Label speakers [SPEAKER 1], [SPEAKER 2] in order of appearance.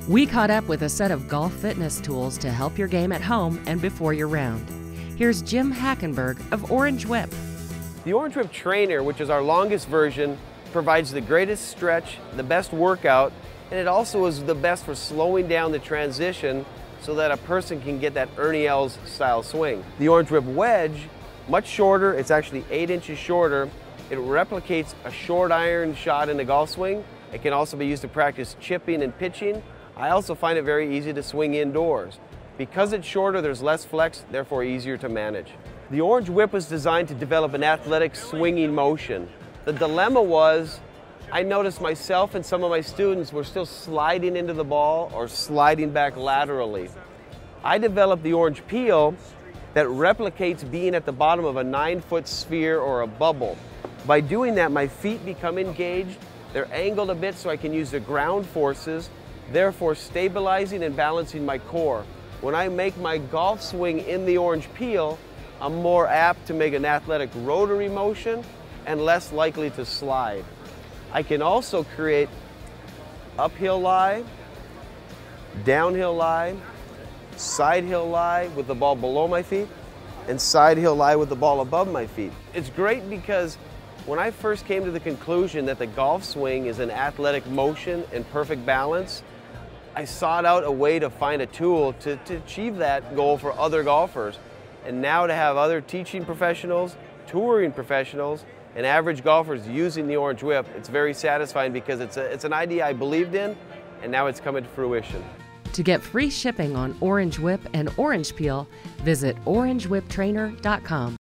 [SPEAKER 1] We caught up with a set of golf fitness tools to help your game at home and before your round. Here's Jim Hackenberg of Orange Whip.
[SPEAKER 2] The Orange Whip Trainer, which is our longest version, provides the greatest stretch, the best workout, and it also is the best for slowing down the transition so that a person can get that Ernie Els style swing. The Orange Whip Wedge, much shorter, it's actually 8 inches shorter. It replicates a short iron shot in the golf swing. It can also be used to practice chipping and pitching. I also find it very easy to swing indoors. Because it's shorter, there's less flex, therefore easier to manage. The Orange Whip was designed to develop an athletic swinging motion. The dilemma was, I noticed myself and some of my students were still sliding into the ball or sliding back laterally. I developed the Orange Peel that replicates being at the bottom of a 9-foot sphere or a bubble. By doing that, my feet become engaged, they're angled a bit so I can use the ground forces, therefore stabilizing and balancing my core. When I make my golf swing in the Orange Peel, I'm more apt to make an athletic rotary motion and less likely to slide. I can also create uphill lie, downhill lie, side hill lie with the ball below my feet, and side hill lie with the ball above my feet. It's great because when I first came to the conclusion that the golf swing is an athletic motion and perfect balance, I sought out a way to find a tool to achieve that goal for other golfers. And now to have other teaching professionals, touring professionals, and average golfers using the Orange Whip, it's very satisfying because it's an idea I believed in, and now it's coming to fruition.
[SPEAKER 1] To get free shipping on Orange Whip and Orange Peel, visit orangewhiptrainer.com.